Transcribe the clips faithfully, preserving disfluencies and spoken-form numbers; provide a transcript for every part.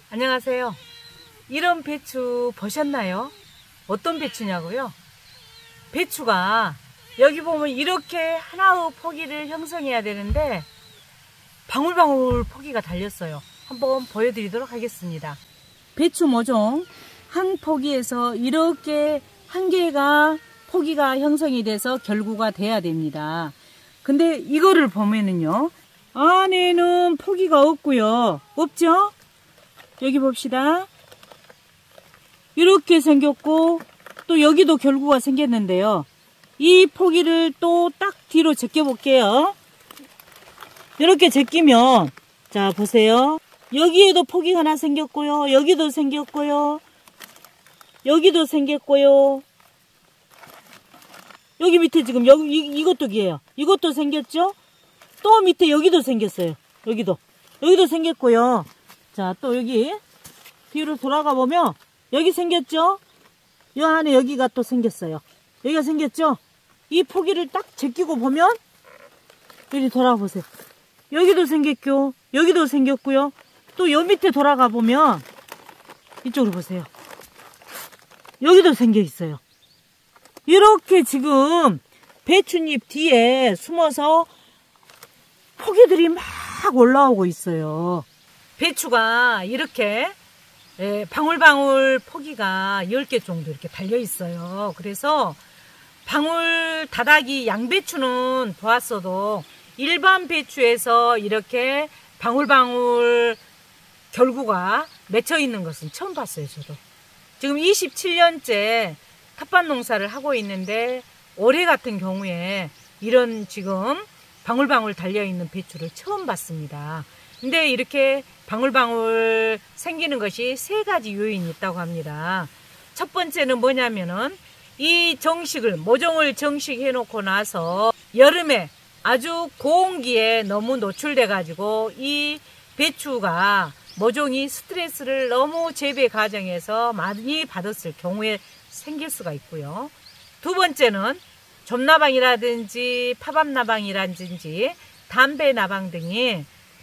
안녕하세요. 이런 배추 보셨나요? 어떤 배추냐고요? 배추가 여기 보면 이렇게 하나의 포기를 형성해야 되는데 방울방울 포기가 달렸어요. 한번 보여드리도록 하겠습니다. 배추 모종 한 포기에서 이렇게 한 개가 포기가 형성이 돼서 결구가 돼야 됩니다. 근데 이거를 보면은요, 안에는 포기가 없고요. 없죠? 여기 봅시다. 이렇게 생겼고 또 여기도 결구가 생겼는데요. 이 포기를 또 딱 뒤로 제껴 볼게요. 이렇게 제끼면, 자 보세요. 여기에도 포기가 하나 생겼고요. 여기도 생겼고요. 여기도 생겼고요. 여기 밑에 지금 여기 이, 이것도 기예요. 이것도 생겼죠? 또 밑에 여기도 생겼어요. 여기도 여기도 생겼고요. 자, 또 여기 뒤로 돌아가 보면 여기 생겼죠? 이 안에 여기가 또 생겼어요. 여기가 생겼죠? 이 포기를 딱 제끼고 보면 여기 돌아가 보세요. 여기도 생겼고 여기도 생겼고요. 또 요 밑에 돌아가 보면 이쪽으로 보세요. 여기도 생겨 있어요. 이렇게 지금 배춧잎 뒤에 숨어서 포기들이 막 올라오고 있어요. 배추가 이렇게 방울방울 포기가 열 개 정도 이렇게 달려 있어요. 그래서 방울 다닥이 양배추는 보았어도 일반 배추에서 이렇게 방울방울 결구가 맺혀 있는 것은 처음 봤어요. 저도 지금 이십칠 년째 텃밭 농사를 하고 있는데 올해 같은 경우에 이런 지금 방울방울 달려있는 배추를 처음 봤습니다. 근데 이렇게 방울방울 생기는 것이 세 가지 요인이 있다고 합니다. 첫 번째는 뭐냐면은 이 정식을 모종을 정식해 놓고 나서 여름에 아주 고온기에 너무 노출돼 가지고 이 배추가 모종이 스트레스를 너무 재배 과정에서 많이 받았을 경우에 생길 수가 있고요. 두 번째는 점나방이라든지 파밤나방이라든지 담배나방 등이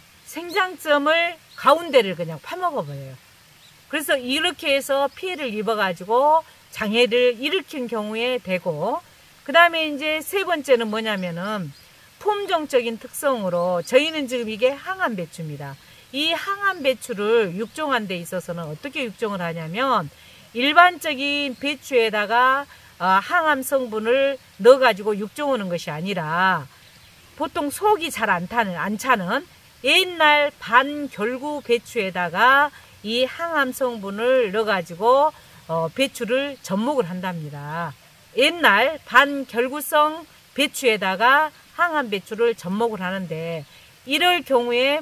생장점을 가운데를 그냥 파먹어 버려요. 그래서 이렇게 해서 피해를 입어 가지고 장애를 일으킨 경우에 되고, 그 다음에 이제 세 번째는 뭐냐면은 품종적인 특성으로 저희는 지금 이게 항암 배추입니다. 이 항암 배추를 육종한 데 있어서는 어떻게 육종을 하냐면 일반적인 배추에다가 항암 성분을 넣어 가지고 육종하는 것이 아니라 보통 속이 잘 안 타는 안 차는 옛날 반결구 배추에다가 이 항암 성분을 넣어 가지고 어, 배추를 접목을 한답니다. 옛날 반결구성 배추에다가 항암 배추를 접목을 하는데 이럴 경우에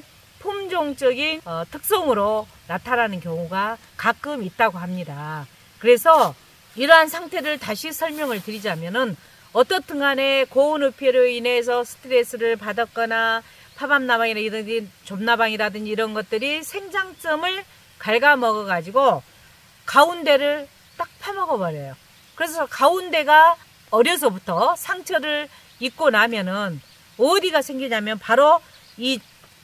품종적인 어, 특성으로 나타나는 경우가 가끔 있다고 합니다. 그래서 이러한 상태를 다시 설명을 드리자면은 어떻든 간에 고온흡혈로 인해서 스트레스를 받았거나 파밤나방이라든지 점나방이라든지 이런 것들이 생장점을 갉아먹어 가지고 가운데를 딱 파먹어 버려요. 그래서 가운데가 어려서부터 상처를 입고 나면은 어디가 생기냐면 바로 이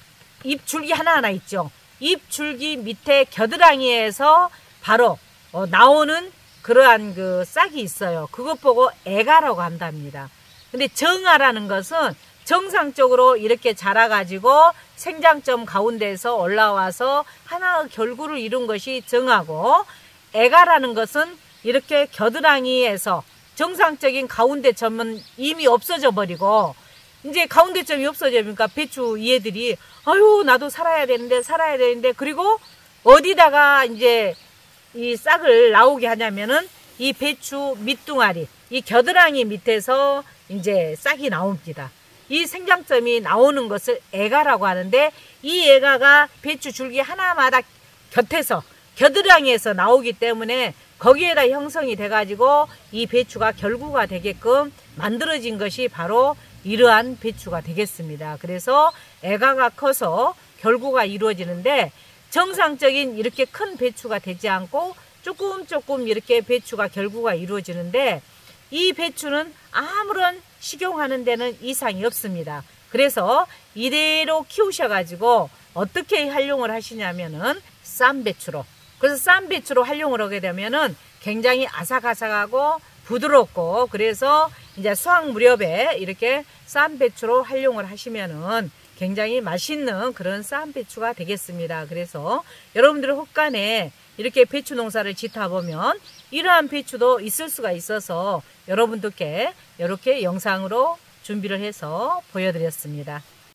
잎줄기 하나하나 있죠. 잎줄기 밑에 겨드랑이에서 바로 어, 나오는 그러한 그 싹이 있어요. 그것 보고 애가라고 한답니다. 근데 정아라는 것은 정상적으로 이렇게 자라가지고 생장점 가운데에서 올라와서 하나의 결구를 이룬 것이 정아고, 애가라는 것은 이렇게 겨드랑이에서 정상적인 가운데 점은 이미 없어져 버리고 이제 가운데 점이 없어지니까 배추 얘들이 아유 나도 살아야 되는데 살아야 되는데 그리고 어디다가 이제 이 싹을 나오게 하냐면은 이 배추 밑둥아리 이 겨드랑이 밑에서 이제 싹이 나옵니다. 이 생장점이 나오는 것을 애가라고 하는데 이 애가가 배추 줄기 하나마다 곁에서 겨드랑이에서 나오기 때문에 거기에다 형성이 돼 가지고 이 배추가 결구가 되게끔 만들어진 것이 바로 이러한 배추가 되겠습니다. 그래서 애가가 커서 결구가 이루어지는데 정상적인 이렇게 큰 배추가 되지 않고 조금 조금 이렇게 배추가 결구가 이루어지는데 이 배추는 아무런 식용하는 데는 이상이 없습니다. 그래서 이대로 키우셔 가지고 어떻게 활용을 하시냐면은 쌈 배추로. 그래서 쌈 배추로 활용을 하게 되면은 굉장히 아삭아삭하고 부드럽고, 그래서 이제 수확 무렵에 이렇게 쌈 배추로 활용을 하시면은 굉장히 맛있는 그런 쌈 배추가 되겠습니다. 그래서 여러분들 혹간에 이렇게 배추 농사를 짓다 보면 이러한 배추도 있을 수가 있어서 여러분들께 이렇게 영상으로 준비를 해서 보여드렸습니다.